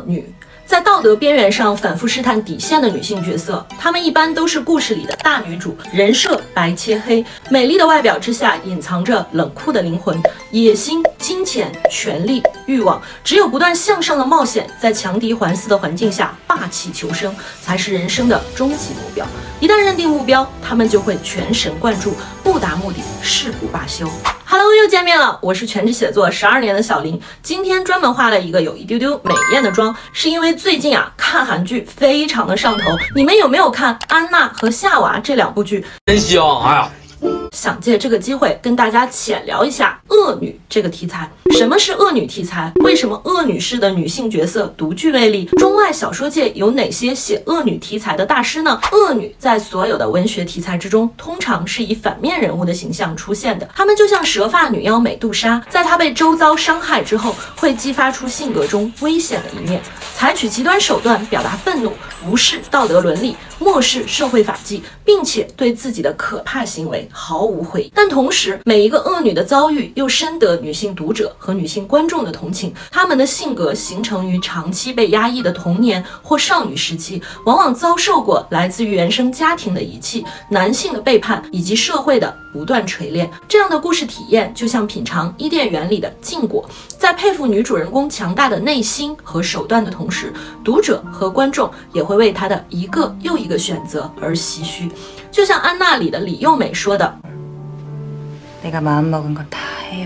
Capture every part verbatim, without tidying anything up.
恶女。在道德边缘上反复试探底线的女性角色，她们一般都是故事里的大女主，人设白切黑，美丽的外表之下隐藏着冷酷的灵魂，野心、金钱、权力、欲望，只有不断向上的冒险，在强敌环伺的环境下霸气求生，才是人生的终极目标。一旦认定目标，她们就会全神贯注，不达目的誓不罢休。Hello， 又见面了，我是全职写作十二年的小林。今天专门化了一个有一丢丢美艳的妆，是因为最近啊看韩剧非常的上头。你们有没有看《安娜和夏娃》这两部剧？ 真香！哎呀， 想借这个机会跟大家浅聊一下恶女这个题材。什么是恶女题材？为什么恶女式的女性角色独具魅力？中外小说界有哪些写恶女题材的大师呢？恶女在所有的文学题材之中，通常是以反面人物的形象出现的。她们就像蛇发女妖美杜莎，在她被周遭伤害之后，会激发出性格中危险的一面，采取极端手段表达愤怒，无视道德伦理，漠视社会法纪，并且对自己的可怕行为毫无悔意。但同时，每一个恶女的遭遇又深得女性读者和女性观众的同情。她们的性格形成于长期被压抑的童年或少女时期，往往遭受过来自于原生家庭的遗弃、男性的背叛以及社会的不断锤炼。这样的故事体验就像品尝伊甸园里的禁果，在佩服女主人公强大的内心和手段的同时，读者和观眾也會為她的一個又一個選擇而唏噓。就像安娜里的李幼美說的， 내가 마음먹은 건 다 해요.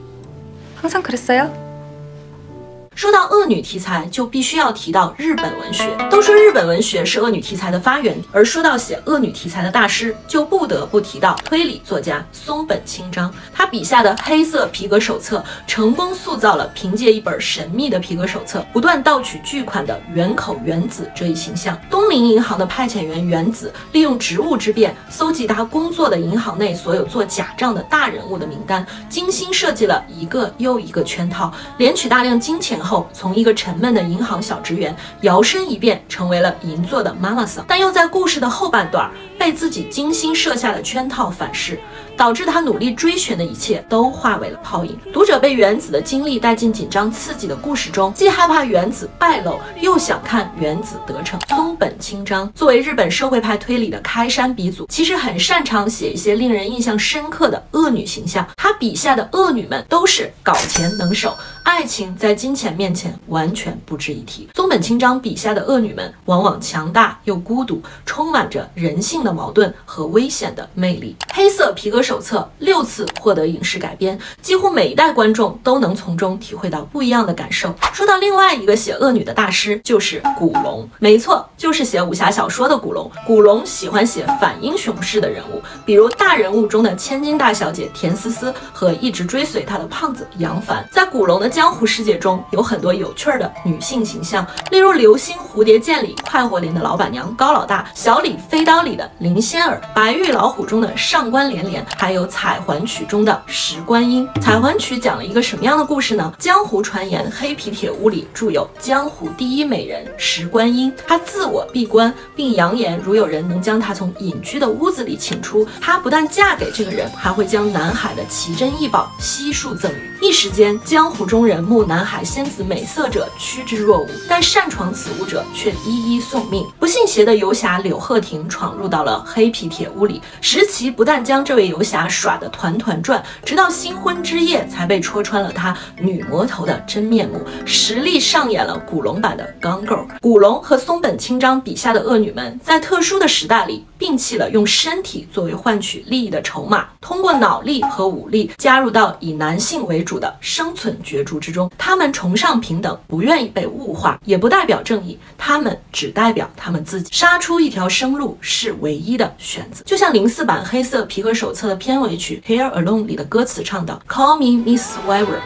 항상 그랬어요? 说到恶女题材，就必须要提到日本文学。都说日本文学是恶女题材的发源，而说到写恶女题材的大师，就不得不提到推理作家松本清张。他笔下的黑色皮革手册，成功塑造了凭借一本神秘的皮革手册不断盗取巨款的原口原子这一形象。东林银行的派遣员原子，利用职务之便，搜集他工作的银行内所有做假账的大人物的名单，精心设计了一个又一个圈套，连取大量金钱后，从一个沉闷的银行小职员摇身一变成为了银座的妈妈桑，但又在故事的后半段被自己精心设下的圈套反噬，导致他努力追寻的一切都化为了泡影。读者被原子的经历带进紧张刺激的故事中，既害怕原子败露，又想看原子得逞。松本清张作为日本社会派推理的开山鼻祖，其实很擅长写一些令人印象深刻的恶女形象。他笔下的恶女们都是搞钱能手，爱情在金钱面前完全不值一提。松本清张笔下的恶女们往往强大又孤独，充满着人性的矛盾和危险的魅力。黑色皮革手册六次获得影视改编，几乎每一代观众都能从中体会到不一样的感受。说到另外一个写恶女的大师，就是古龙。没错，就是写武侠小说的古龙。古龙喜欢写反英雄式的人物，比如大人物中的千金大小姐田思思和一直追随她的胖子杨凡。在古龙的江湖世界中，有很多有趣的女性形象，例如流星蝴蝶剑里快活林的老板娘高老大，小李飞刀里的林仙儿，白玉老虎中的上官连连，还有彩环曲中的石观音。彩环曲讲了一个什么样的故事呢？江湖传言黑皮铁屋里住有江湖第一美人石观音，她自我闭关，并扬言如有人能将她从隐居的屋子里请出，她不但嫁给这个人，还会将南海的奇珍异宝悉数赠予。一时间，江湖中人慕南海仙子美色者趋之若鹜，但擅闯此屋者却一一送命。不信邪的游侠柳鹤亭闯入到了黑皮铁屋里，石琪不但将这位游侠耍得团团转，直到新婚之夜才被戳穿了他女魔头的真面目，实力上演了古龙版的钢构。古龙和松本清张笔下的恶女们，在特殊的时代里摒弃了用身体作为换取利益的筹码，通过脑力和武力加入到以男性为主的生存角逐之中。他们崇尚平等，不愿意被物化，也不代表正义，他们只代表他们自己。杀出一条生路是唯一的选择。就像零四版黑色皮革手册的片尾曲 Here Alone 里的歌词唱道 Call me Miss Survivor。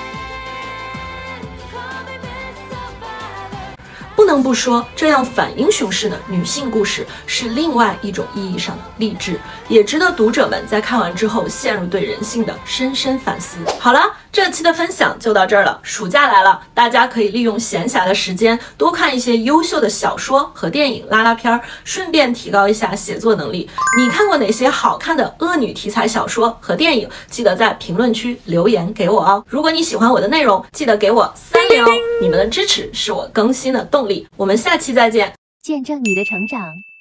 不能不说，这样反英雄式的女性故事是另外一种意义上的励志，也值得读者们在看完之后陷入对人性的深深反思。好了，这期的分享就到这儿了。暑假来了，大家可以利用闲暇的时间多看一些优秀的小说和电影拉拉片儿，顺便提高一下写作能力。你看过哪些好看的恶女题材小说和电影？记得在评论区留言给我哦。如果你喜欢我的内容，记得给我三连哦。 你们的支持是我更新的动力。我们下期再见。 见证你的成长。